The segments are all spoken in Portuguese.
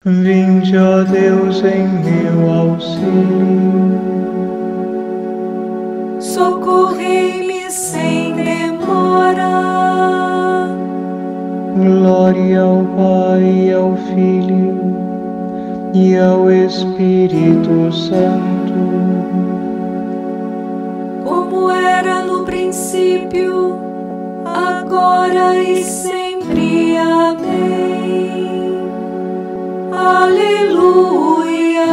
Vinde, ó Deus, em meu auxílio. Socorrei-me sem demora. Glória ao Pai, ao Filho e ao Espírito Santo, Como era no princípio, agora e sempre. Amém. Aleluia.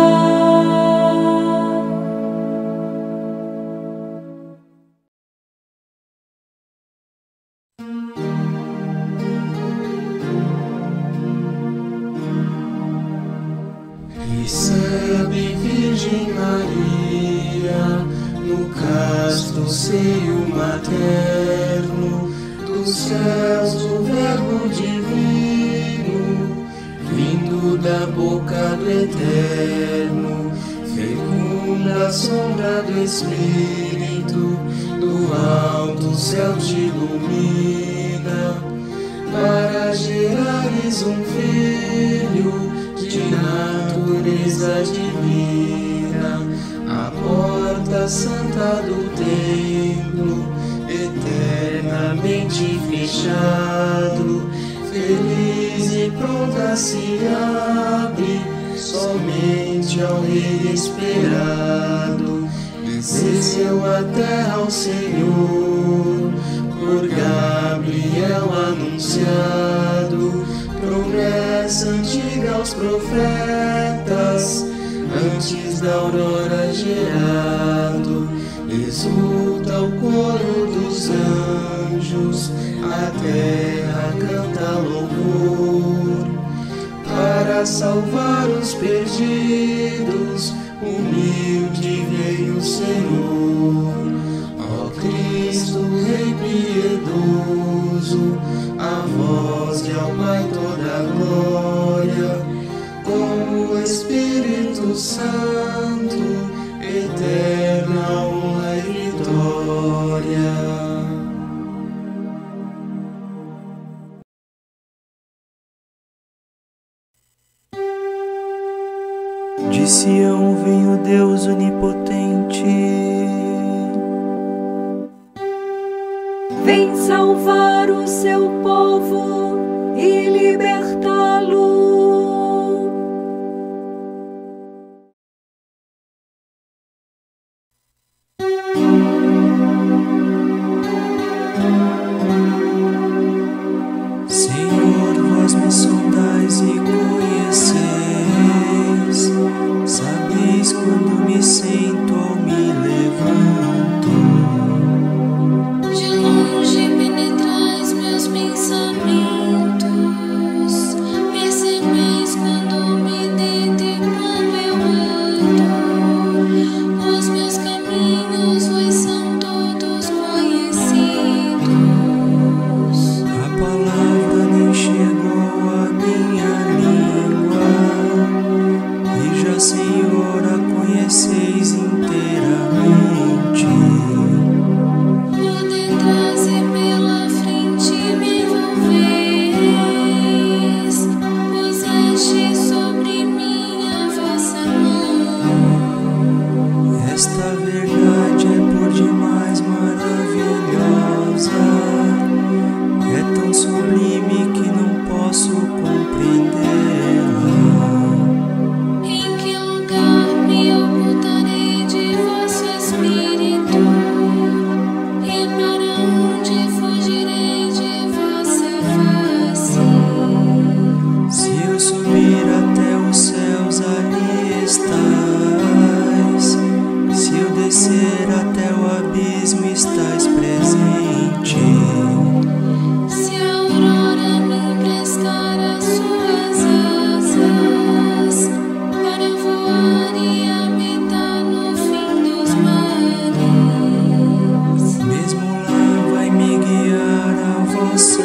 Recebe, Virgem Maria, no casto seio materno, dos céus o Verbo divino, vindo da boca do Eterno, fecunda a sombra do Espírito, do alto céu te ilumina, para gerares um filho de natureza divina, a porta santa do templo, eternamente fechado, feliz e pronta se abre, somente ao Rei esperado. Desceu a terra ao Senhor, por Gabriel anunciado, promessa antiga aos profetas, antes da aurora gerado. Exulta o coro dos anjos, a terra canta louvor, para salvar os perdidos, humilde veio o Senhor. Ó Cristo, Rei piedoso, a vós e ao Pai toda a glória, com o Espírito Santo, eterna honra e vitória. De Sião vem o Deus onipotente, Vem salvar o seu povo e libertá-lo. Senhor, vós me sondais e conheceis, sabeis quando me sento ou me levanto. De longe penetrais meus pensamentos, percebeis quando me deito e quando eu ando. Os meus caminhos vos são todos conhecidos. A palavra nem chegou à minha língua, e já, Senhor, a conheceis inteiramente. Por detrás e pela frente me envolveis, puseste sobre mim a vossa mão. Esta verdade é por demais maravilhosa, é tão sublime que não posso compreendê-la. Em que lugar me ocultarei de vosso Espírito? E para onde fugirei de vossa face? Se eu subir até os céus, ali estais. Se eu descer até o abismo, estais presente. Se a aurora me emprestar as suas asas, para voar e habitar no fim dos mares. Mesmo lá vai me guiar a vossa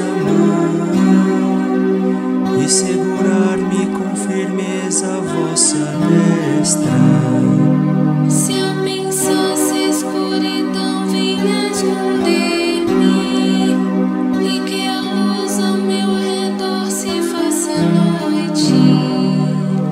mão e segurar-me com firmeza a vossa destra. Se eu pensasse a escuridão vinha esconder-me, e que a luz ao meu redor se faça noite.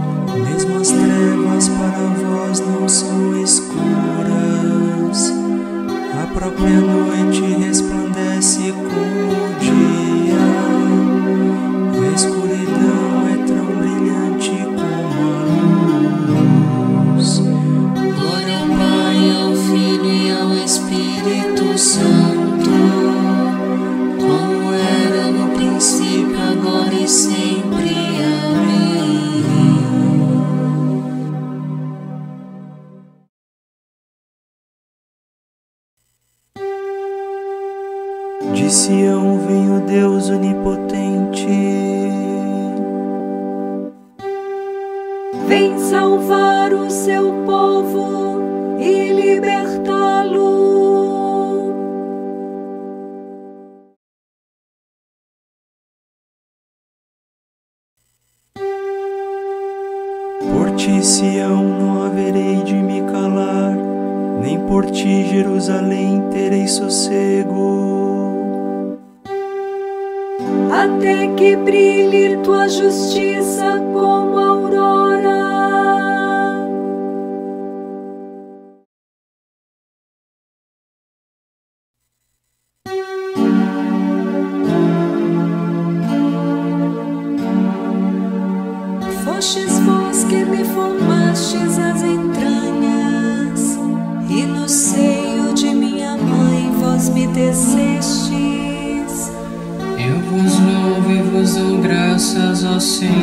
vem salvar o seu povo e libertá-lo. Por ti, Sião, não haverei de me calar, nem por ti, Jerusalém, terei sossego. Até que brilhe tua justiça como a aurora. Fostes vós que me formastes as entranhas, e no seio de minha mãe vós me tecestes. Eu vos louvo e vos dou graças ao Senhor,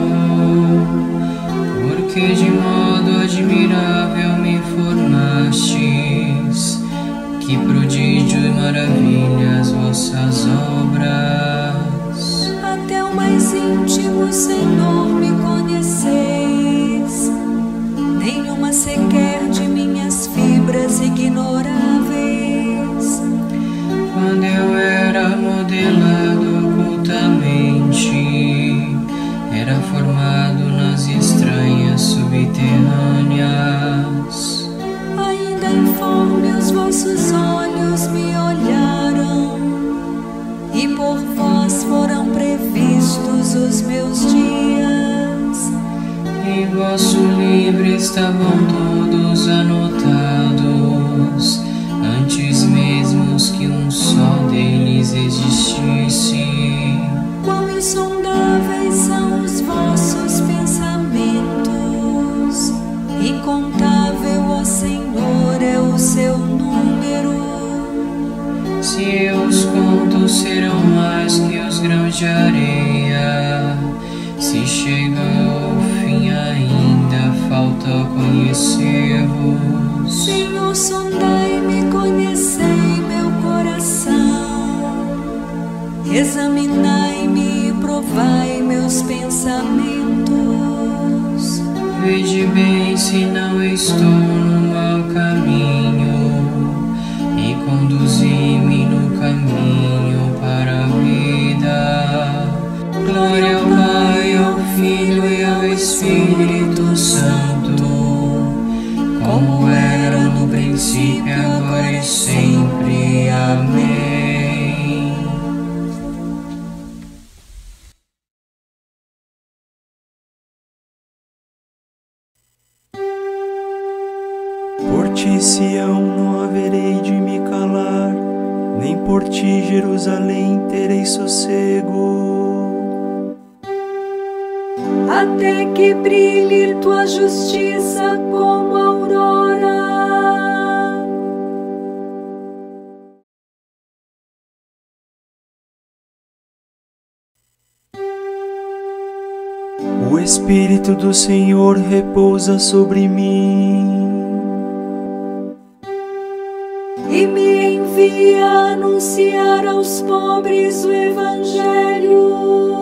porque de modo admirável me formastes. Que prodígio e maravilhas vossas obras. Até o mais íntimo, Senhor, me conheceis. Nenhuma sequer de minhas fibras ignoráveis. Quando eu era modelado ocultamente, era formado nas estranhas subterrâneas. Ainda informe os vossos olhos me olharam, e por vós foram previstos os meus dias. Em vosso livro estavam todos anotados, antes mesmo que um só deles existisse. Quão insondáveis são os vossos pensamentos, incontável, ó Senhor, é o seu número. Se eu os conto, serão mais que os grãos de areia. Se chega ao fim, ainda falta conhecer-vos. Senhor, sondai-me, conhecei meu coração. Examinai-me e provai meus pensamentos. Vede bem se não estou no mau caminho, e conduzi-me no caminho para a vida. Glória ao Pai, ao Filho e ao Espírito Santo, como era no princípio, agora e sempre. Amém. Por ti, Sião, não haverei de me calar, nem por ti, Jerusalém, terei sossego. Até que brilhe tua justiça como a aurora. O Espírito do Senhor repousa sobre mim, E me envia a anunciar aos pobres o Evangelho.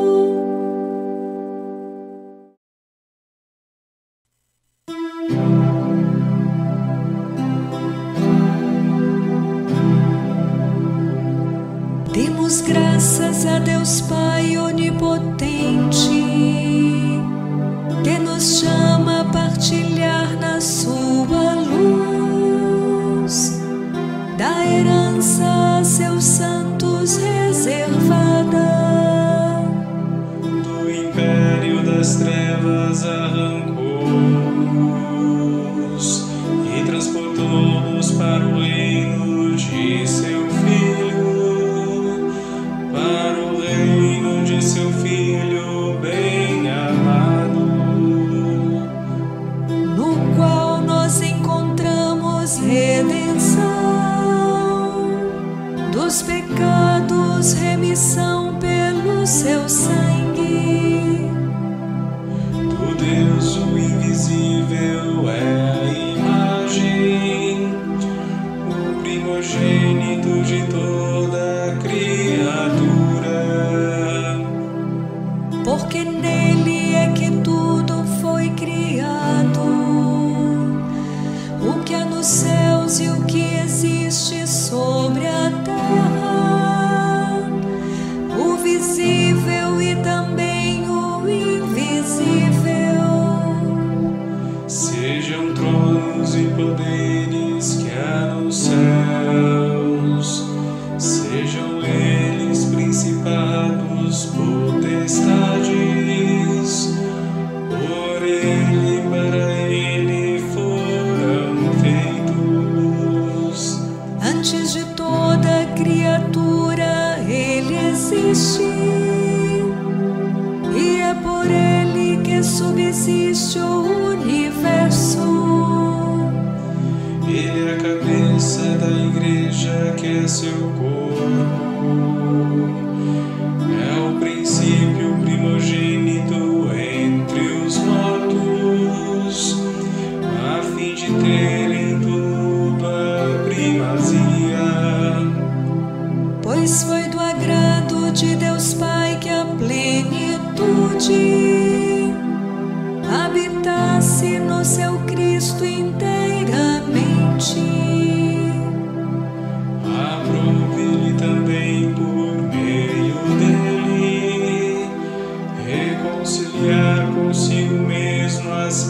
Demos graças a Deus Pai onipotente, que nos chama a partilhar na sua luz, da herança a seus santos reservada. Do império das trevas arrancou-nos e transportou-nos para o reino de seu Filho, para o reino de seu Filho bem amado, No qual nós encontramos redenção dos pecados, remissão pelo seu sangue. do Deus que subsiste o universo. Ele é a cabeça da igreja, que é seu corpo. É o princípio primogênito entre os mortos, a fim de ter em tudo a primazia. Pois foi do agrado de Deus Pai que a plenitude habitasse no seu Cristo inteiramente. Aprove-lhe também, por meio dele, reconciliar consigo mesmo as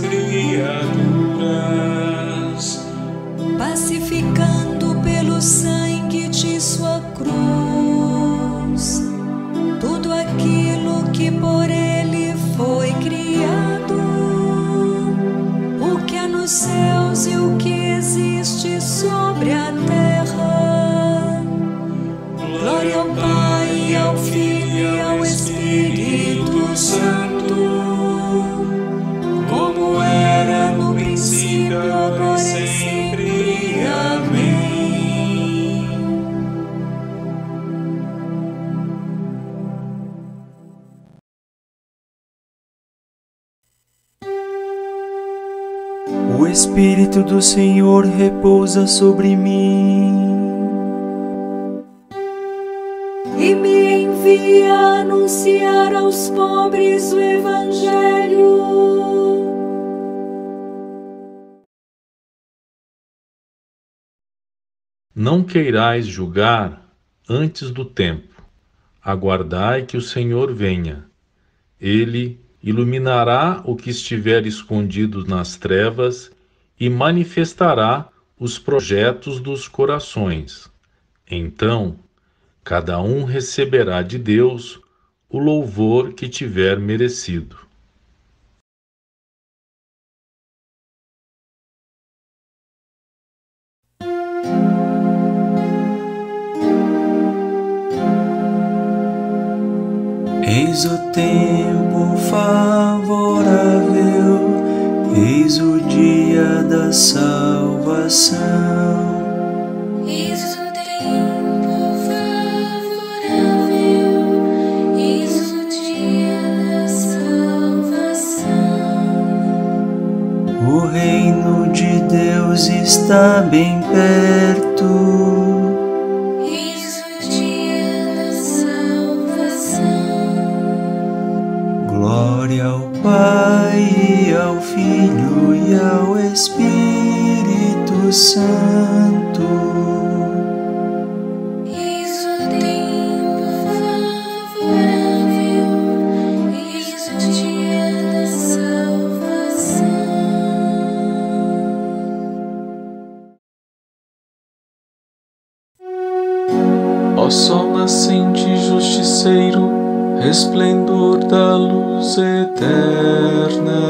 criaturas, pacificando pelo sangue de sua cruz tudo aquilo que por ele foi criado, o que há nos céus e o que existe sobre a terra. Glória ao Pai, ao Filho e ao Espírito Santo, como era no princípio, agora e sempre. Amém. O Espírito do Senhor repousa sobre mim E me envia a anunciar aos pobres o Evangelho. Não queirais julgar antes do tempo. Aguardai que o Senhor venha. Ele iluminará o que estiver escondido nas trevas e manifestará os projetos dos corações. Então, cada um receberá de Deus o louvor que tiver merecido. Eis o tempo favorável, eis o dia da salvação. Eis o tempo favorável, eis o dia da salvação. O reino de Deus está bem perto. Glória ao Pai, e ao Filho e ao Espírito Santo. Eis o tempo favorável, eis o dia da salvação. Ó sol nascente justiceiro, resplendor da luz eterna.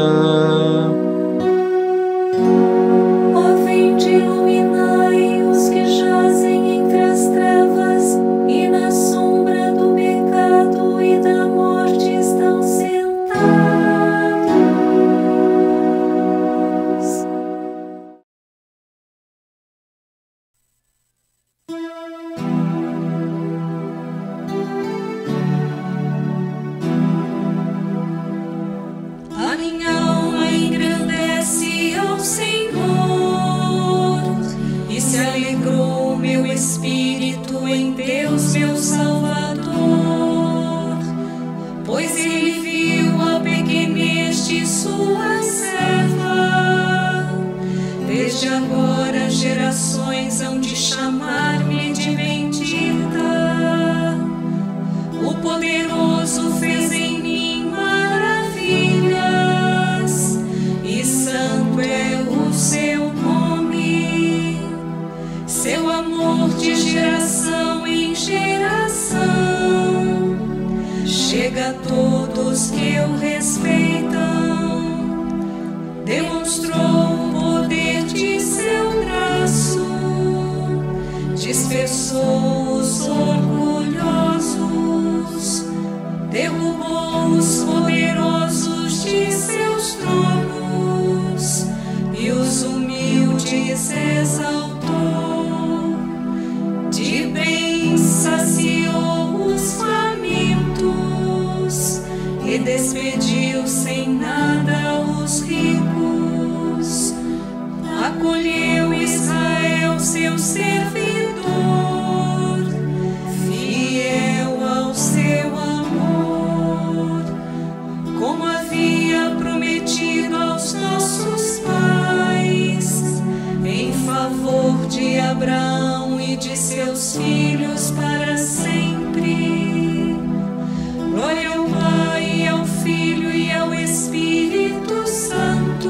Ó, vinde iluminai os que jazem entre as trevas e na sombra do pecado e da morte estão sentados. A minha alma engrandece ao Senhor, e se alegrou meu espírito em Deus, meu Salvador, pois ele viu a pequenez de sua serva. Desde agora gerações hão de chamar-me de bendita. O poderoso fez em mim maravilhas, e santo é o seu nome. Seu amor de geração em geração chega a todos que o respeitam. Demonstrou o poder de seu braço, dispersou os orgulhosos, derrubou os poderosos de vossos filhos para sempre. Glória ao Pai, ao Filho e ao Espírito Santo,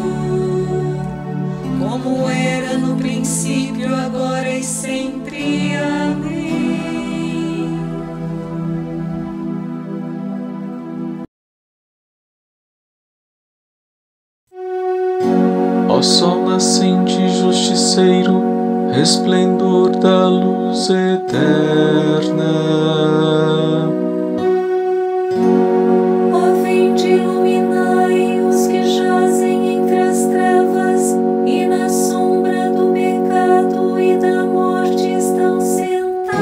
como era no princípio, agora e sempre. Amém. Ó sol nascente justiceiro, resplendor da luz eterna. Ó vinde iluminai os que jazem entre as trevas e na sombra do pecado e da morte estão sentados.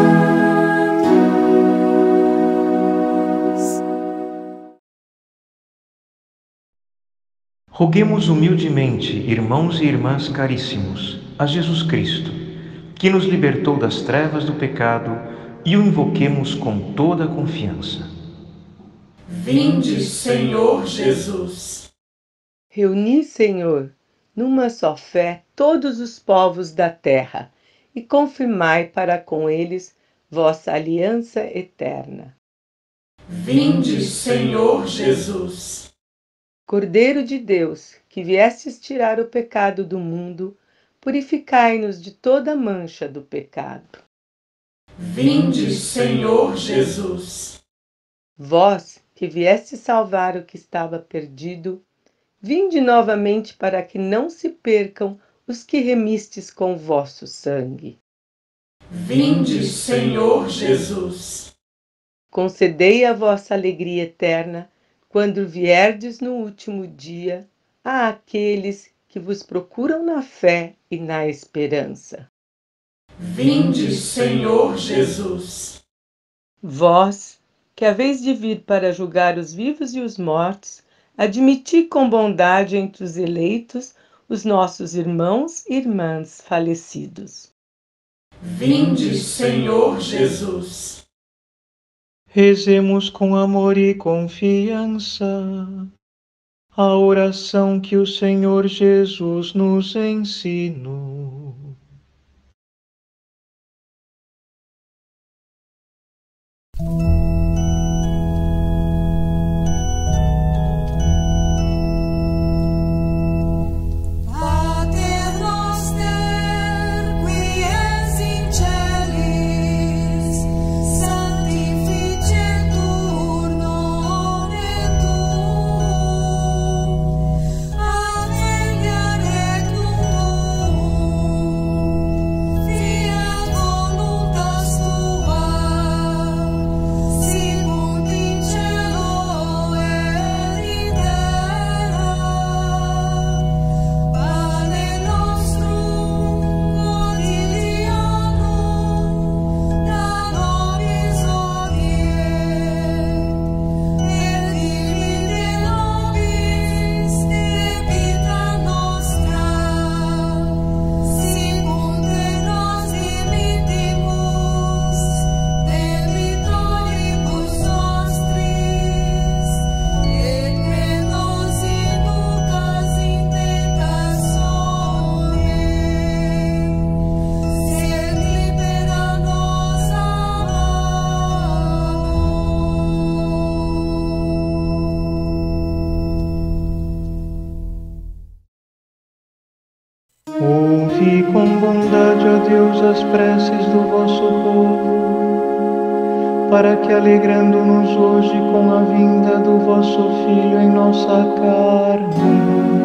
Roguemos humildemente, irmãos e irmãs caríssimos, a Jesus Cristo, que nos libertou das trevas do pecado, e o invoquemos com toda a confiança. Vinde, Senhor Jesus. Reuni, Senhor, numa só fé todos os povos da terra e confirmai para com eles vossa aliança eterna. Vinde, Senhor Jesus. Cordeiro de Deus, que viestes tirar o pecado do mundo, purificai-nos de toda mancha do pecado. Vinde, Senhor Jesus. Vós, que viestes salvar o que estava perdido, vinde novamente para que não se percam os que remistes com vosso sangue. Vinde, Senhor Jesus. Concedei a vossa alegria eterna, quando vierdes no último dia, àqueles que vos procuram na fé e na esperança. Vinde, Senhor Jesus. Vós, que haveis de vir para julgar os vivos e os mortos, admiti com bondade entre os eleitos os nossos irmãos e irmãs falecidos. Vinde, Senhor Jesus. Rezemos com amor e confiança a oração que o Senhor Jesus nos ensinou. Pater noster, qui es in celis, sanctificetur nomen tuum, adveniat regnum tuum, fiat voluntas tua, sicut in cielo et in terra. Pane nostrum quotidianum da nobis hodie, et dimitte nobis debita nostra, sicut et nos dimittimus debitoribus nostris, et ne nos inducas in tentationem, sed libera nos a Ouvi com bondade, ó Deus, as preces do vosso povo, para que, alegrando-nos hoje com a vinda do vosso Filho em nossa carne,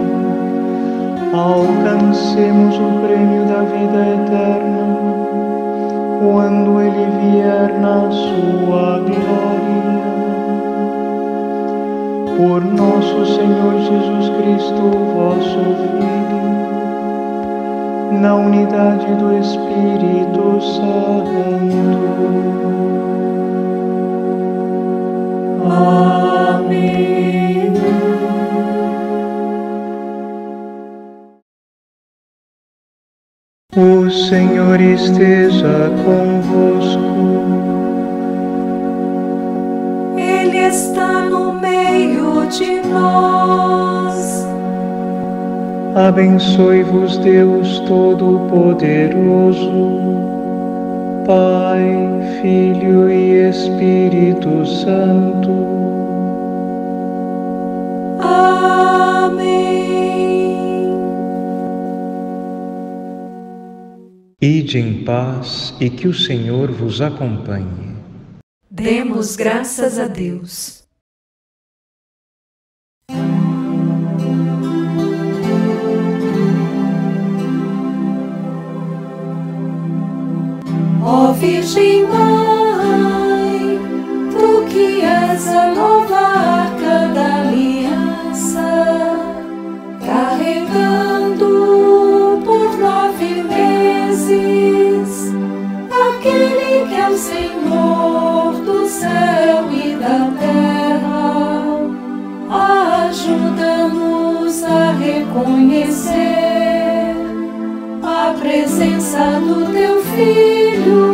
alcancemos o prêmio da vida eterna, quando Ele vier na sua glória. Por nosso Senhor Jesus Cristo, vosso Filho, na unidade do Espírito Santo. Amém. O Senhor esteja convosco. Ele está no meio de nós. Abençoe-vos Deus Todo-Poderoso, Pai, Filho e Espírito Santo. Amém. Ide em paz e que o Senhor vos acompanhe. Demos graças a Deus. Ó Virgem Mãe, tu que és a nova arca da aliança, carregando por 9 meses aquele que é o Senhor do céu e da terra, ajuda-nos a reconhecer a presença do teu Filho